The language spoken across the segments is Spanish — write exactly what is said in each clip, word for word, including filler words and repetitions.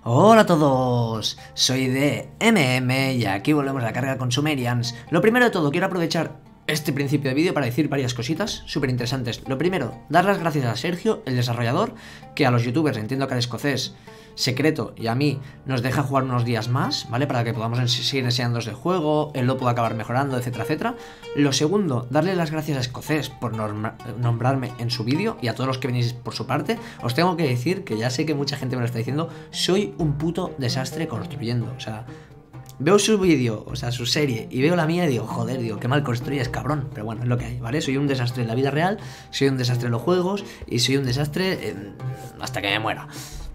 Hola a todos, soy de M M y aquí volvemos a la carga con Sumerians. Lo primero de todo, quiero aprovechar este principio de vídeo para decir varias cositas súper interesantes. Lo primero, dar las gracias a Sergio, el desarrollador, que a los youtubers, entiendo que al escocés, Secreto y a mí nos deja jugar unos días más, ¿vale? Para que podamos seguir enseñándoos el juego, él lo pueda acabar mejorando, etcétera, etcétera. Lo segundo, darle las gracias a Escocés por nombrarme en su vídeo y a todos los que venís por su parte. Os tengo que decir que ya sé que mucha gente me lo está diciendo, soy un puto desastre construyendo, o sea... Veo su vídeo, o sea, su serie, y veo la mía y digo, joder, digo, qué mal construyes, cabrón. Pero bueno, es lo que hay, ¿vale? Soy un desastre en la vida real, soy un desastre en los juegos y soy un desastre en... hasta que me muera.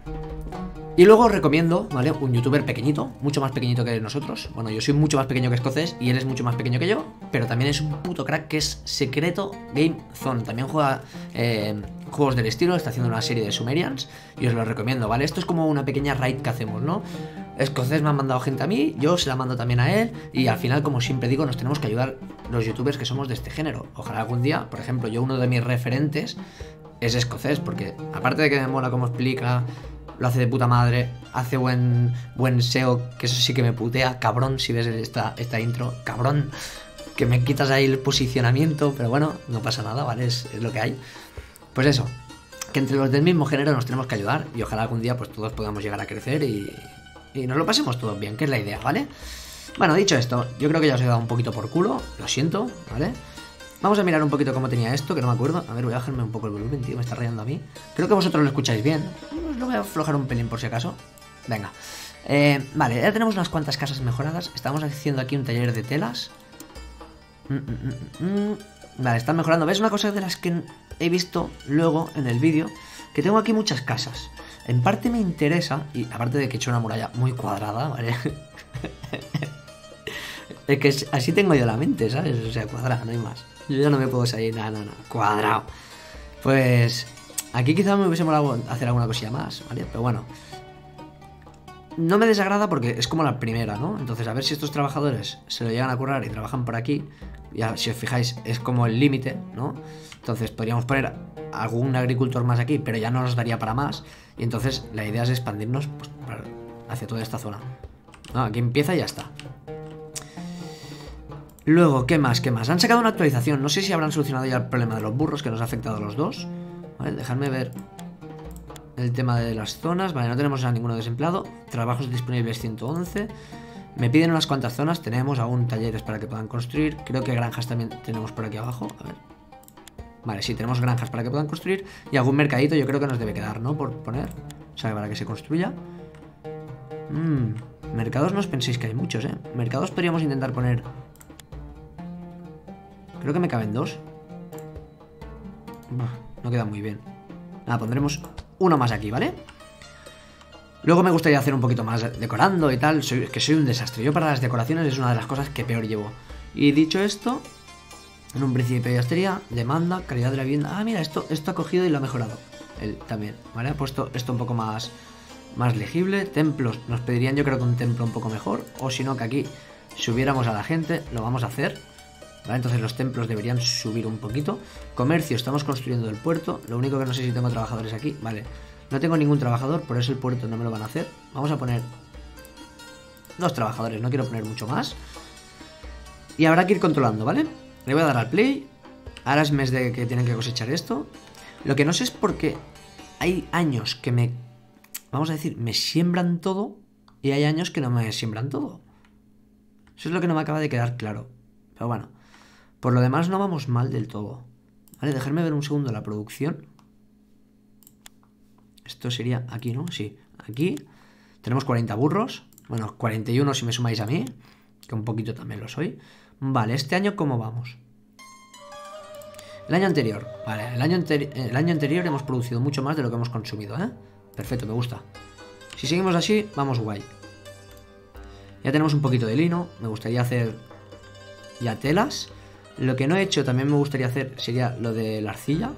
Y luego os recomiendo, ¿vale? Un youtuber pequeñito, mucho más pequeñito que nosotros. Bueno, yo soy mucho más pequeño que Escocés y él es mucho más pequeño que yo, pero también es un puto crack, que es Secreto Game Zone. También juega eh, juegos del estilo, está haciendo una serie de Sumerians y os lo recomiendo, ¿vale? Esto es como una pequeña raid que hacemos, ¿no? Escocés me ha mandado gente a mí, yo se la mando también a él y al final, como siempre digo, nos tenemos que ayudar los youtubers que somos de este género. Ojalá algún día, por ejemplo, yo uno de mis referentes es Escocés, porque aparte de que me mola cómo explica, lo hace de puta madre, hace buen buen S E O, que eso sí que me putea, cabrón, si ves esta, esta intro, cabrón, que me quitas ahí el posicionamiento, pero bueno, no pasa nada, ¿vale? Es, es lo que hay. Pues eso, que entre los del mismo género nos tenemos que ayudar y ojalá algún día pues todos podamos llegar a crecer y, y nos lo pasemos todos bien, que es la idea, ¿vale? Bueno, dicho esto, yo creo que ya os he dado un poquito por culo, lo siento, ¿vale? Vamos a mirar un poquito cómo tenía esto, que no me acuerdo. A ver, voy a bajarme un poco el volumen, tío, me está rayando a mí. Creo que vosotros lo escucháis bien. Os lo voy a aflojar un pelín por si acaso. Venga. Eh, vale, ya tenemos unas cuantas casas mejoradas. Estamos haciendo aquí un taller de telas. Mm, mm, mm, mm. Vale, están mejorando. ¿Ves? Una cosa de las que he visto luego en el vídeo, que tengo aquí muchas casas. En parte me interesa, y aparte de que he hecho una muralla muy cuadrada, ¿vale? Es que así tengo yo la mente, ¿sabes? O sea, cuadrada, no hay más. Yo ya no me puedo salir, nada, nada, cuadrado. Pues aquí quizás me hubiese molado hacer alguna cosilla más, ¿vale? Pero bueno, no me desagrada porque es como la primera, ¿no? Entonces a ver si estos trabajadores se lo llegan a currar y trabajan por aquí. Ya, si os fijáis, es como el límite, ¿no? Entonces podríamos poner algún agricultor más aquí, pero ya no nos daría para más. Y entonces la idea es expandirnos pues, hacia toda esta zona. No, aquí empieza y ya está. Luego, ¿qué más? ¿Qué más? Han sacado una actualización. No sé si habrán solucionado ya el problema de los burros, que nos ha afectado a los dos. Vale, dejadme ver el tema de las zonas. Vale, no tenemos a ninguno desempleado. Trabajos disponibles ciento once. Me piden unas cuantas zonas. Tenemos aún talleres para que puedan construir. Creo que granjas también tenemos por aquí abajo. A ver. Vale, sí, tenemos granjas para que puedan construir. Y algún mercadito yo creo que nos debe quedar, ¿no? Por poner. O sea, para que se construya. Mmm. Mercados no os penséis que hay muchos, ¿eh? Mercados podríamos intentar poner... Creo que me caben dos. No queda muy bien. Nada, pondremos uno más aquí, ¿vale? Luego me gustaría hacer un poquito más decorando y tal. Soy, que soy un desastre. Yo para las decoraciones es una de las cosas que peor llevo. Y dicho esto, en un principio ya estaría. Demanda, calidad de la vivienda. Ah, mira, esto, esto ha cogido y lo ha mejorado. Él también, ¿vale? Ha puesto esto un poco más, más legible. Templos, nos pedirían yo creo que un templo un poco mejor. O si no, que aquí subiéramos a la gente. Lo vamos a hacer. ¿Vale? Entonces los templos deberían subir un poquito. Comercio, estamos construyendo el puerto. Lo único que no sé si tengo trabajadores aquí. Vale, no tengo ningún trabajador, por eso el puerto no me lo van a hacer. Vamos a poner dos trabajadores, no quiero poner mucho más. Y habrá que ir controlando, ¿vale? Le voy a dar al play. Ahora es mes de que tienen que cosechar esto. Lo que no sé es por qué hay años que me... Vamos a decir, me siembran todo. Y hay años que no me siembran todo. Eso es lo que no me acaba de quedar claro. Pero bueno, por lo demás no vamos mal del todo. Vale, dejarme ver un segundo la producción. Esto sería aquí, ¿no? Sí, aquí tenemos cuarenta burros. Bueno, cuarenta y uno si me sumáis a mí, que un poquito también lo soy. Vale, este año ¿cómo vamos? El año anterior, vale, el año, anteri el año anterior hemos producido mucho más de lo que hemos consumido, ¿eh? Perfecto, me gusta. Si seguimos así, vamos guay. Ya tenemos un poquito de lino. Me gustaría hacer ya telas. Lo que no he hecho también me gustaría hacer sería lo de la arcilla.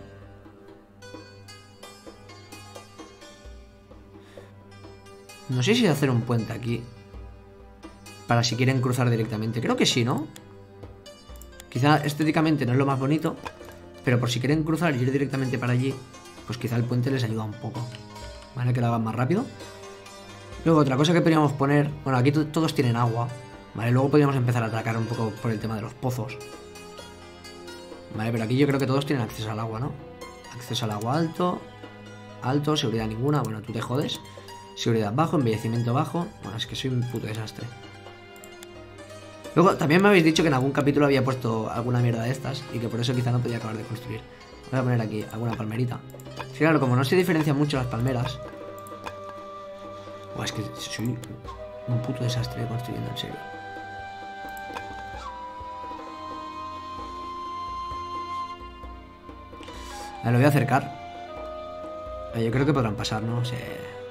No sé si hacer un puente aquí para si quieren cruzar directamente. Creo que sí, ¿no? Quizá estéticamente no es lo más bonito, pero por si quieren cruzar y ir directamente para allí, pues quizá el puente les ayuda un poco. Vale, que lo hagan más rápido. Luego, otra cosa que podríamos poner... Bueno, aquí todos tienen agua, ¿vale? Luego podríamos empezar a atacar un poco por el tema de los pozos. Vale, pero aquí yo creo que todos tienen acceso al agua, ¿no? Acceso al agua alto. Alto, seguridad ninguna. Bueno, tú te jodes. Seguridad bajo, embellecimiento bajo. Bueno, es que soy un puto desastre. Luego, también me habéis dicho que en algún capítulo había puesto alguna mierda de estas y que por eso quizá no podía acabar de construir. Voy a poner aquí alguna palmerita. Sí, claro, como no se diferencian mucho las palmeras... Buah, es que soy un puto desastre construyendo, en serio. A ver, lo voy a acercar. Yo creo que podrán pasar, ¿no? Se...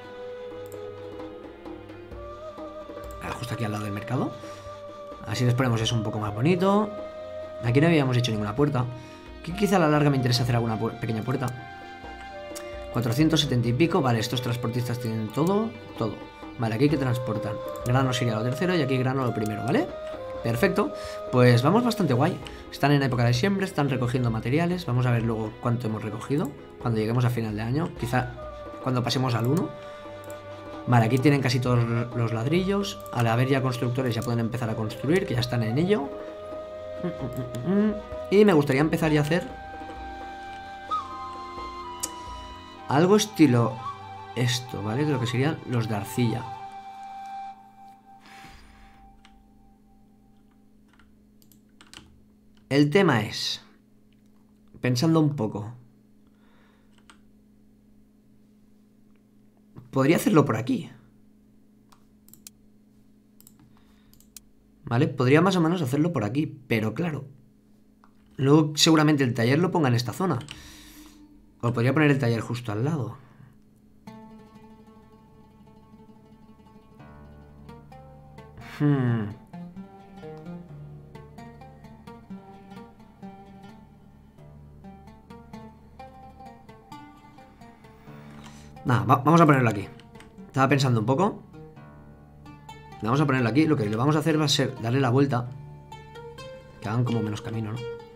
ver, justo aquí al lado del mercado. Así les ponemos eso un poco más bonito. Aquí no habíamos hecho ninguna puerta. Que quizá a la larga me interesa hacer alguna pu pequeña puerta. cuatrocientos setenta y pico. Vale, estos transportistas tienen todo. Todo. Vale, aquí que transportan. Grano sería lo tercero y aquí grano lo primero, ¿vale? Perfecto. Pues vamos bastante guay. Están en época de siembra, están recogiendo materiales. Vamos a ver luego cuánto hemos recogido cuando lleguemos a final de año. Quizá cuando pasemos al uno. Vale, aquí tienen casi todos los ladrillos. Al haber ya constructores ya pueden empezar a construir, que ya están en ello. Y me gustaría empezar ya a hacer algo estilo esto, ¿vale? De lo que serían los de arcilla. El tema es, pensando un poco, podría hacerlo por aquí. ¿Vale? Podría más o menos hacerlo por aquí, pero claro. Luego seguramente el taller lo ponga en esta zona. O podría poner el taller justo al lado. Hmm. Nada, va vamos a ponerlo aquí. Estaba pensando un poco. Vamos a ponerlo aquí. Lo que le vamos a hacer va a ser darle la vuelta. Que hagan como menos camino, ¿no?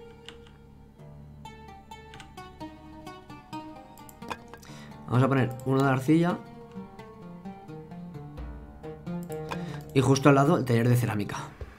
Vamos a poner uno de arcilla. Y justo al lado el taller de cerámica.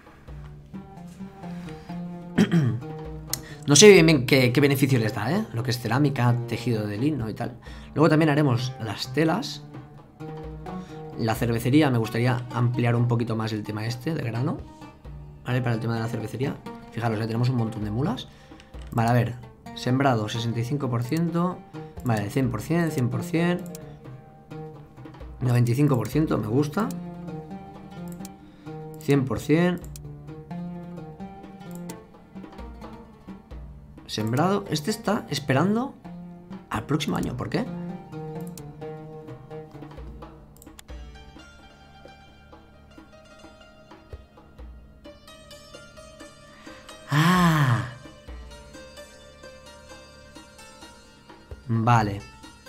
No sé bien, bien qué, qué beneficio les da, ¿eh? Lo que es cerámica, tejido de lino y tal. Luego también haremos las telas. La cervecería, me gustaría ampliar un poquito más el tema este de grano. ¿Vale? Para el tema de la cervecería. Fijaros, ya tenemos un montón de mulas. Vale, a ver. Sembrado, sesenta y cinco por ciento. Vale, cien por ciento, cien por ciento. noventa y cinco por ciento, me gusta. cien por ciento. Sembrado. Este está esperando al próximo año. ¿Por qué? Ah. Vale.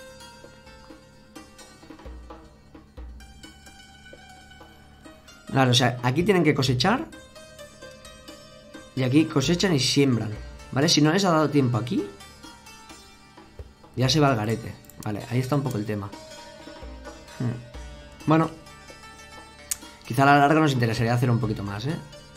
Claro, o sea, aquí tienen que cosechar. Y aquí cosechan y siembran. ¿Vale? Si no les ha dado tiempo aquí, ya se va al garete. Vale, ahí está un poco el tema. hmm. Bueno, quizá a la larga nos interesaría hacer un poquito más, ¿eh?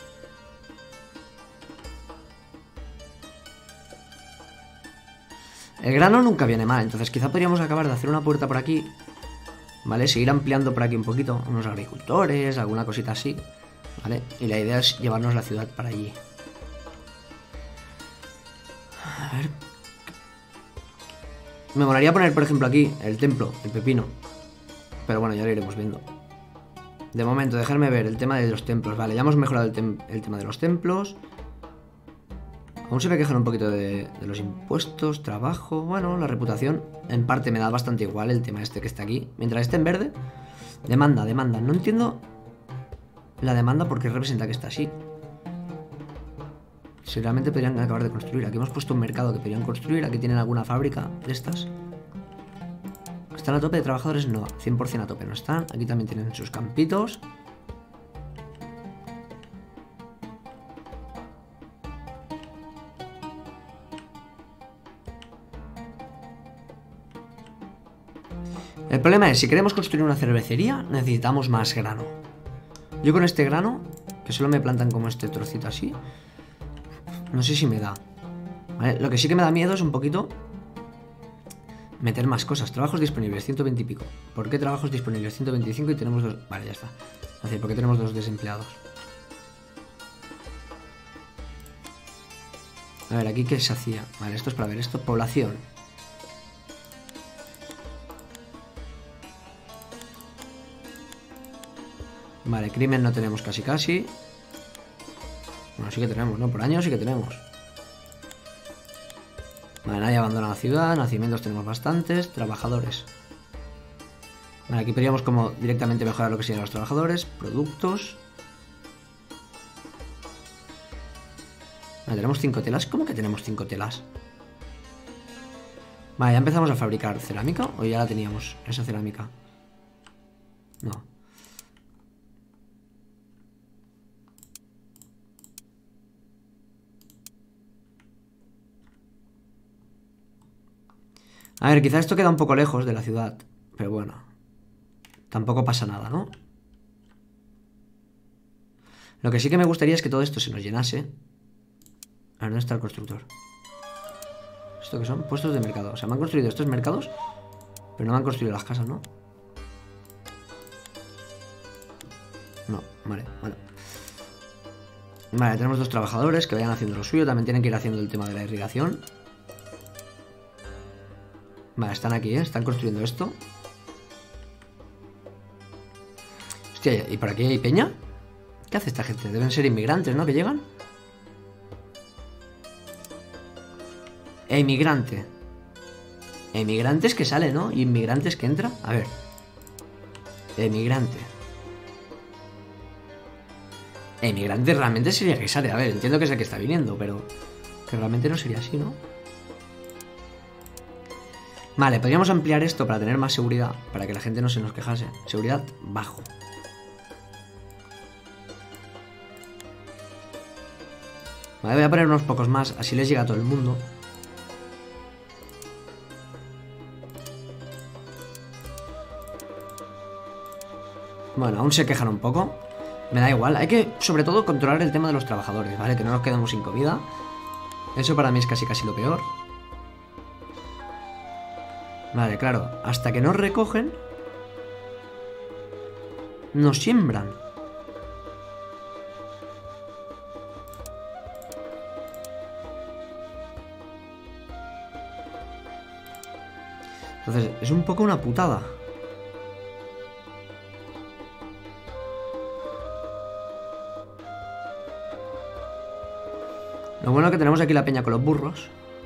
El grano nunca viene mal, entonces quizá podríamos acabar de hacer una puerta por aquí. ¿Vale? Seguir ampliando por aquí un poquito. Unos agricultores, alguna cosita así. ¿Vale? Y la idea es llevarnos la ciudad para allí. A ver. Me molaría poner, por ejemplo, aquí el templo, el pepino. Pero bueno, ya lo iremos viendo. De momento, dejarme ver el tema de los templos. Vale, ya hemos mejorado el, tem el tema de los templos. Aún se me quejan un poquito de, de los impuestos, trabajo. Bueno, la reputación. En parte me da bastante igual el tema este que está aquí. Mientras esté en verde. Demanda, demanda. No entiendo la demanda porque representa que está así. Si realmente podrían acabar de construir. Aquí hemos puesto un mercado que podrían construir. Aquí tienen alguna fábrica de estas. ¿Están a tope de trabajadores? No, cien por ciento a tope no están. Aquí también tienen sus campitos. El El problema es, si queremos construir una cervecería, necesitamos más grano. Yo con este grano, que solo me plantan como este trocito así, no sé si me da. ¿Vale? Lo que sí que me da miedo es un poquito meter más cosas. Trabajos disponibles, ciento veinte y pico. ¿Por qué trabajos disponibles? ciento veinticinco y tenemos dos... Vale, ya está. Es decir, ¿por qué tenemos dos desempleados? A ver, aquí qué se hacía. Vale, esto es para ver esto. Población. Vale, crimen no tenemos casi casi. Bueno, sí que tenemos, ¿no? Por año sí que tenemos. Vale, nadie abandona la ciudad. Nacimientos tenemos bastantes. Trabajadores. Vale, aquí podríamos como directamente mejorar lo que serían los trabajadores. Productos. Vale, tenemos cinco telas. ¿Cómo que tenemos cinco telas? Vale, ya empezamos a fabricar cerámica. ¿O ya la teníamos, esa cerámica? No. A ver, quizá esto queda un poco lejos de la ciudad. Pero bueno. Tampoco pasa nada, ¿no? Lo que sí que me gustaría es que todo esto se nos llenase. A ver, ¿dónde está el constructor? ¿Esto qué son? Puestos de mercado. O sea, me han construido estos mercados, pero no me han construido las casas, ¿no? No, vale, vale. Vale, tenemos dos trabajadores que vayan haciendo lo suyo. También tienen que ir haciendo el tema de la irrigación. Vale, están aquí, ¿eh? Están construyendo esto. Hostia, ¿y por aquí hay peña? ¿Qué hace esta gente? Deben ser inmigrantes, ¿no? Que llegan. Emigrante. Emigrantes que sale, ¿no? Y inmigrantes que entra. A ver. Emigrante. Emigrante realmente sería que sale. A ver, entiendo que es el que está viniendo, pero que realmente no sería así, ¿no? Vale, podríamos ampliar esto para tener más seguridad, para que la gente no se nos quejase. Seguridad bajo. Vale, voy a poner unos pocos más, así les llega a todo el mundo. Bueno, aún se quejan un poco. Me da igual, hay que sobre todo controlar el tema de los trabajadores, ¿vale? Que no nos quedemos sin comida. Eso para mí es casi casi lo peor. Vale, claro, hasta que nos recogen, nos siembran. Entonces, es un poco una putada. Lo bueno es que tenemos aquí la peña con los burros.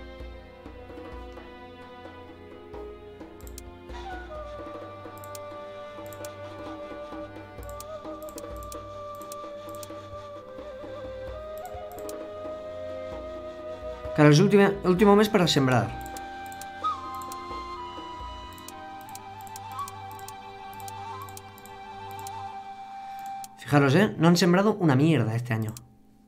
Claro, es el último, último mes para sembrar. Fijaros, ¿eh? No han sembrado una mierda este año.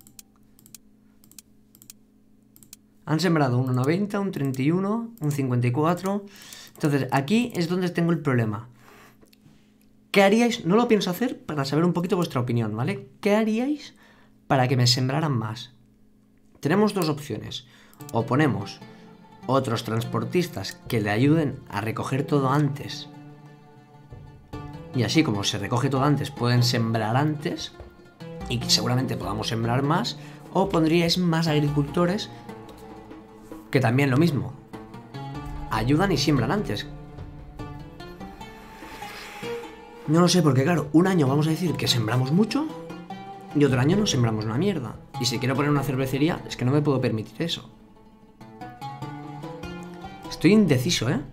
Han sembrado un uno noventa, un treinta y uno, un cincuenta y cuatro. Entonces, aquí es donde tengo el problema. ¿Qué haríais? No lo pienso hacer para saber un poquito vuestra opinión, ¿vale? ¿Qué haríais para que me sembraran más? Tenemos dos opciones. O ponemos otros transportistas que le ayuden a recoger todo antes. Y así como se recoge todo antes, pueden sembrar antes. Y que seguramente podamos sembrar más. O pondríais más agricultores que también lo mismo. Ayudan y siembran antes. No lo sé, porque claro, un año vamos a decir que sembramos mucho y otro año no sembramos una mierda. Y si quiero poner una cervecería, es que no me puedo permitir eso. Estoy indeciso, ¿eh?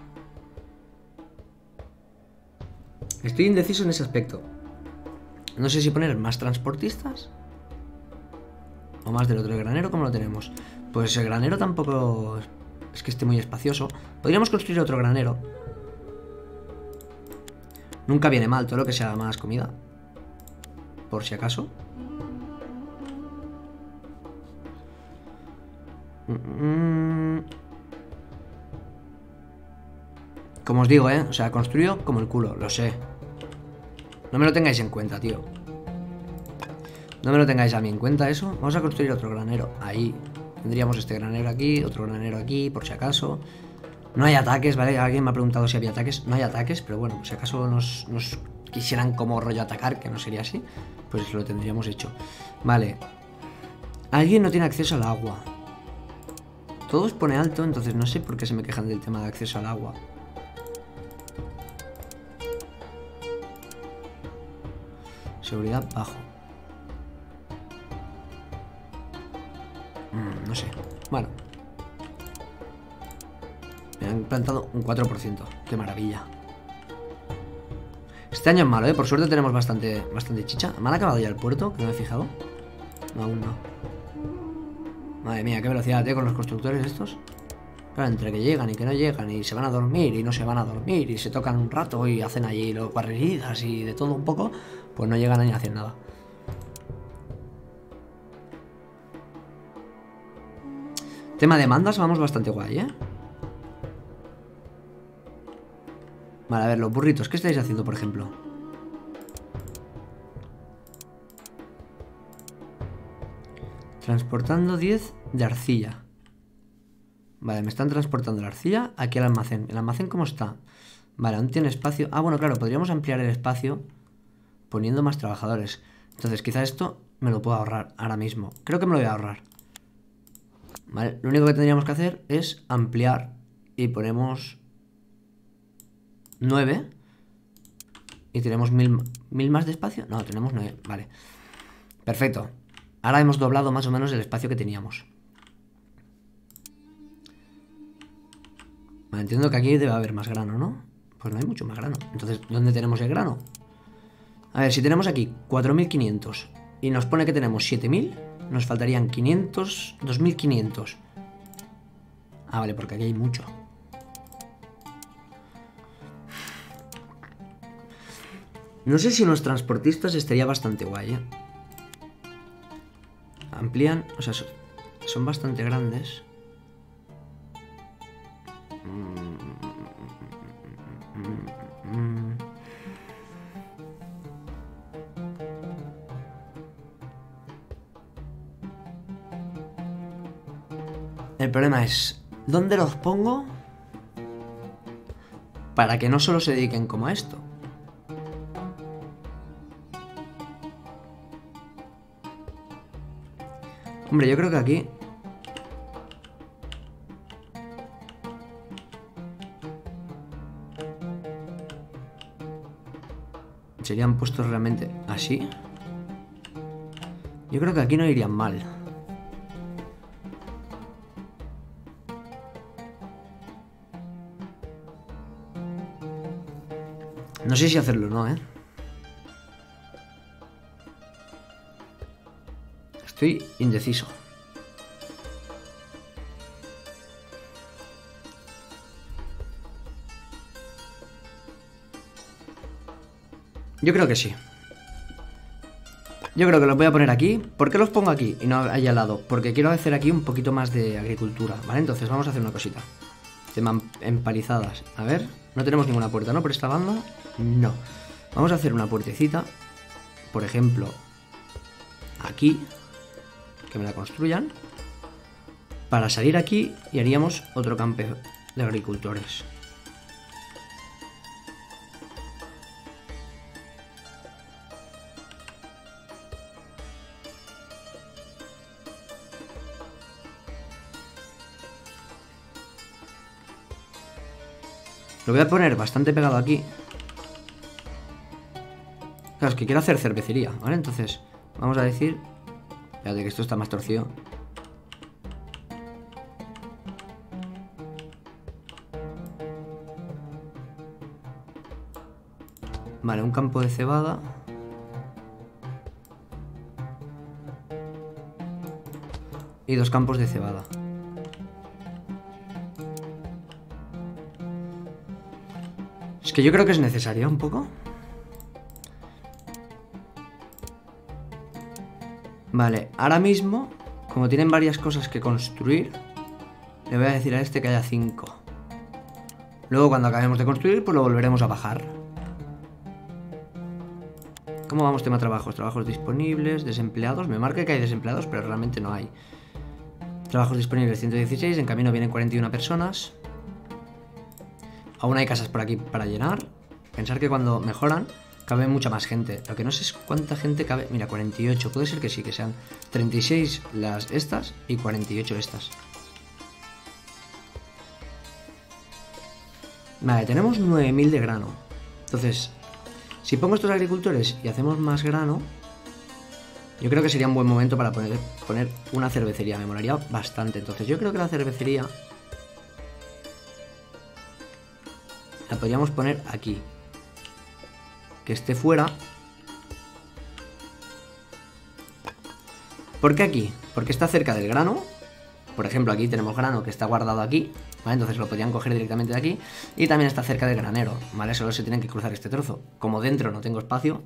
Estoy indeciso en ese aspecto. No sé si poner más transportistas o más del otro granero, ¿cómo lo tenemos? Pues el granero tampoco es que esté muy espacioso. Podríamos construir otro granero. Nunca viene mal todo lo que sea más comida. Por si acaso. Mm-mm. Como os digo, ¿eh? O sea, construyo como el culo, lo sé. No me lo tengáis en cuenta, tío. No me lo tengáis a mí en cuenta eso. Vamos a construir otro granero. Ahí. Tendríamos este granero aquí, otro granero aquí, por si acaso. No hay ataques, ¿vale? Alguien me ha preguntado si había ataques. No hay ataques, pero bueno, si acaso nos, nos quisieran como rollo atacar, que no sería así, pues lo tendríamos hecho. Vale. Alguien no tiene acceso al agua. Todos pone alto, entonces no sé por qué se me quejan del tema de acceso al agua. Seguridad bajo. Mm, no sé. Bueno. Me han plantado un cuatro por ciento. Qué maravilla. Este año es malo, ¿eh? Por suerte tenemos bastante, bastante chicha. ¿Me han acabado ya el puerto? Que no me he fijado. No, aún no. Madre mía, qué velocidad, ¿eh? Con los constructores estos. Claro, entre que llegan y que no llegan y se van a dormir y no se van a dormir y se tocan un rato y hacen allí los barreridas y de todo un poco, pues no llegan ni a hacer nada. Tema de mandas, vamos bastante guay, ¿eh? Vale, a ver, los burritos, ¿qué estáis haciendo, por ejemplo? Transportando diez de arcilla. Vale, me están transportando la arcilla aquí al almacén. ¿El almacén cómo está? Vale, aún tiene espacio. Ah, bueno, claro, podríamos ampliar el espacio poniendo más trabajadores. Entonces, quizá esto me lo puedo ahorrar ahora mismo. Creo que me lo voy a ahorrar. Vale, lo único que tendríamos que hacer es ampliar y ponemos nueve. Y tenemos mil, mil más de espacio. No, tenemos nueve, vale. Perfecto. Ahora hemos doblado más o menos el espacio que teníamos. Vale, entiendo que aquí debe haber más grano, ¿no? Pues no hay mucho más grano. Entonces, ¿dónde tenemos el grano? A ver, si tenemos aquí cuatro mil quinientos y nos pone que tenemos siete mil, nos faltarían quinientos, dos mil quinientos. Ah, vale, porque aquí hay mucho. No sé si unos transportistas estaría bastante guay, ¿eh? Amplían, o sea, son bastante grandes. El problema es, ¿dónde los pongo para que no solo se dediquen como a esto? Hombre, yo creo que aquí serían puestos realmente así. Yo creo que aquí no irían mal. No sé si hacerlo o no, ¿eh? Estoy indeciso. Yo creo que sí. Yo creo que los voy a poner aquí. ¿Por qué los pongo aquí y no ahí al lado? Porque quiero hacer aquí un poquito más de agricultura, ¿vale? Entonces vamos a hacer una cosita. Tema empalizadas. A ver, no tenemos ninguna puerta, ¿no? Por esta banda, no. Vamos a hacer una puertecita. Por ejemplo, aquí. Que me la construyan. Para salir aquí y haríamos otro campo de agricultores. Lo voy a poner bastante pegado aquí. Claro, es que quiero hacer cervecería, ¿vale? Entonces, vamos a decir... Espérate, que esto está más torcido. Vale, un campo de cebada. Y dos campos de cebada. Es que yo creo que es necesario un poco. Vale, ahora mismo, como tienen varias cosas que construir, le voy a decir a este que haya cinco. Luego cuando acabemos de construir, pues lo volveremos a bajar. ¿Cómo vamos tema trabajos? Trabajos disponibles, desempleados. Me marca que hay desempleados, pero realmente no hay. Trabajos disponibles ciento dieciséis, en camino vienen cuarenta y una personas. Aún hay casas por aquí para llenar. Pensar que cuando mejoran cabe mucha más gente. Lo que no sé es cuánta gente cabe. Mira, cuarenta y ocho. Puede ser que sí, que sean treinta y seis las estas y cuarenta y ocho estas. Vale, tenemos nueve mil de grano. Entonces, si pongo estos agricultores y hacemos más grano, yo creo que sería un buen momento para poner, poner una cervecería. Me molaría bastante. Entonces yo creo que la cervecería la podríamos poner aquí. Que esté fuera. ¿Por qué aquí? Porque está cerca del grano. Por ejemplo, aquí tenemos grano que está guardado aquí, ¿vale? Entonces lo podrían coger directamente de aquí. Y también está cerca del granero, ¿vale? Solo se tienen que cruzar este trozo. Como dentro no tengo espacio,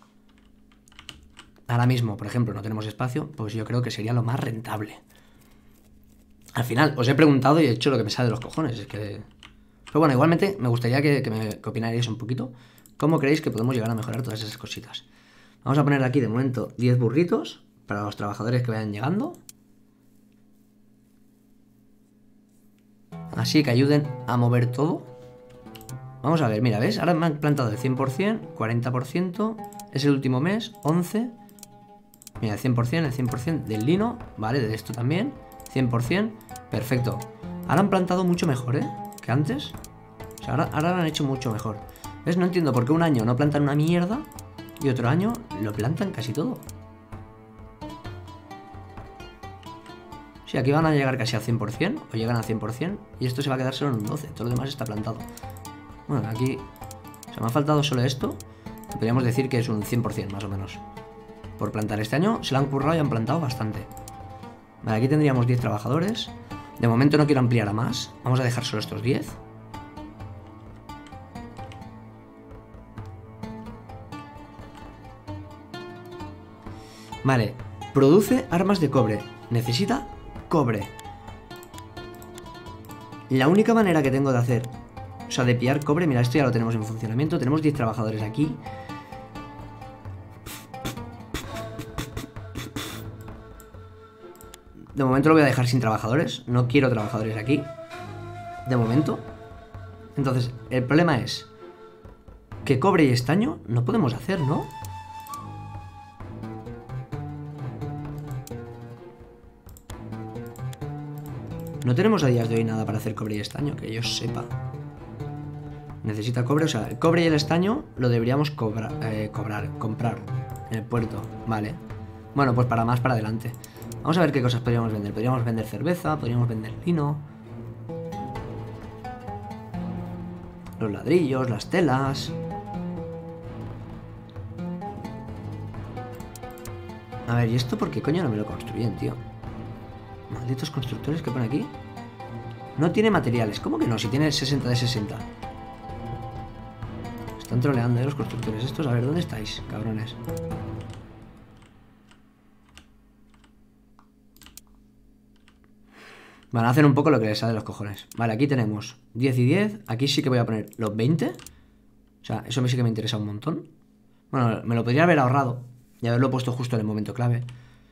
ahora mismo, por ejemplo, no tenemos espacio, pues yo creo que sería lo más rentable. Al final, os he preguntado y he hecho lo que me sale de los cojones. Es que... Pero bueno, igualmente me gustaría que, que me que opinarais un poquito. ¿Cómo creéis que podemos llegar a mejorar todas esas cositas? Vamos a poner aquí de momento diez burritos para los trabajadores que vayan llegando. Así que ayuden a mover todo. Vamos a ver, mira, ¿ves? Ahora me han plantado el cien por cien, cuarenta por ciento. Es el último mes, once. Mira, el cien por cien, el cien por cien del lino. Vale, de esto también, cien por cien. Perfecto. Ahora han plantado mucho mejor, ¿eh? Que antes. O sea, ahora, ahora lo han hecho mucho mejor. ¿Ves? No entiendo por qué un año no plantan una mierda y otro año lo plantan casi todo. Sí, aquí van a llegar casi al cien por cien, o llegan al cien por cien, y esto se va a quedar solo en un doce, todo lo demás está plantado. Bueno, aquí, o sea, me ha faltado solo esto, podríamos decir que es un cien por cien más o menos. Por plantar este año se lo han currado y han plantado bastante. Vale, aquí tendríamos diez trabajadores. De momento no quiero ampliar a más, vamos a dejar solo estos diez. Vale, produce armas de cobre, necesita cobre. La única manera que tengo de hacer, o sea, de pillar cobre, mira, esto ya lo tenemos en funcionamiento. Tenemos diez trabajadores aquí. De momento lo voy a dejar sin trabajadores. No quiero trabajadores aquí, de momento. Entonces, el problema es que cobre y estaño no podemos hacer, ¿no? No tenemos a días de hoy nada para hacer cobre y estaño, que yo sepa. Necesita cobre, o sea, el cobre y el estaño lo deberíamos cobrar, eh, cobrar, comprar en el puerto, vale. Bueno, pues para más para adelante. Vamos a ver qué cosas podríamos vender. Podríamos vender cerveza, podríamos vender vino, los ladrillos, las telas. A ver, ¿y esto por qué coño no me lo construyen, tío? Malditos constructores que ponen aquí. No tiene materiales. ¿Cómo que no? Si tiene sesenta de sesenta. Están troleando, ¿eh? Los constructores estos. A ver, ¿dónde estáis, cabrones? Van a hacer un poco lo que les sale de los cojones. Vale, aquí tenemos diez y diez. Aquí sí que voy a poner los veinte. O sea, eso sí que me interesa un montón. Bueno, me lo podría haber ahorrado y haberlo puesto justo en el momento clave.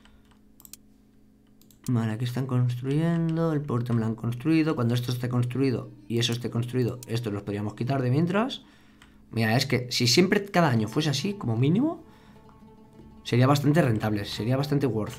Vale, aquí están construyendo. El puerto me lo han construido. Cuando esto esté construido y eso esté construido, estos los podríamos quitar de mientras. Mira, es que si siempre cada año fuese así, como mínimo, sería bastante rentable. Sería bastante worth.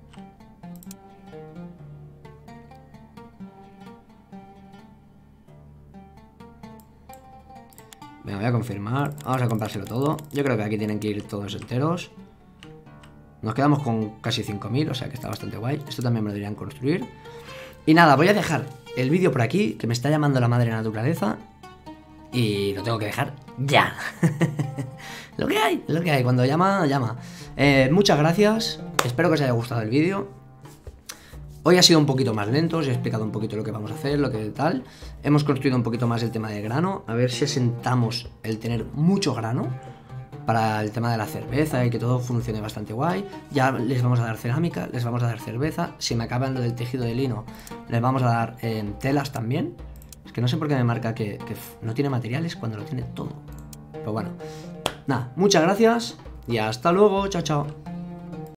Venga, voy a confirmar. Vamos a comprárselo todo. Yo creo que aquí tienen que ir todos enteros. Nos quedamos con casi cinco mil, o sea que está bastante guay. Esto también me lo deberían construir. Y nada, voy a dejar el vídeo por aquí, que me está llamando la madre naturaleza. Y lo tengo que dejar ya. Lo que hay, lo que hay. Cuando llama, llama. Eh, muchas gracias. Espero que os haya gustado el vídeo. Hoy ha sido un poquito más lento, os he explicado un poquito lo que vamos a hacer, lo que tal. Hemos construido un poquito más el tema de grano. A ver si asentamos el tener mucho grano para el tema de la cerveza y que todo funcione bastante guay. Ya les vamos a dar cerámica, les vamos a dar cerveza. Si me acaban lo del tejido de lino, les vamos a dar eh, telas también. O Es que no sé por qué me marca que, que no tiene materiales cuando lo tiene todo. Pero bueno, nada, muchas gracias y hasta luego, chao, chao.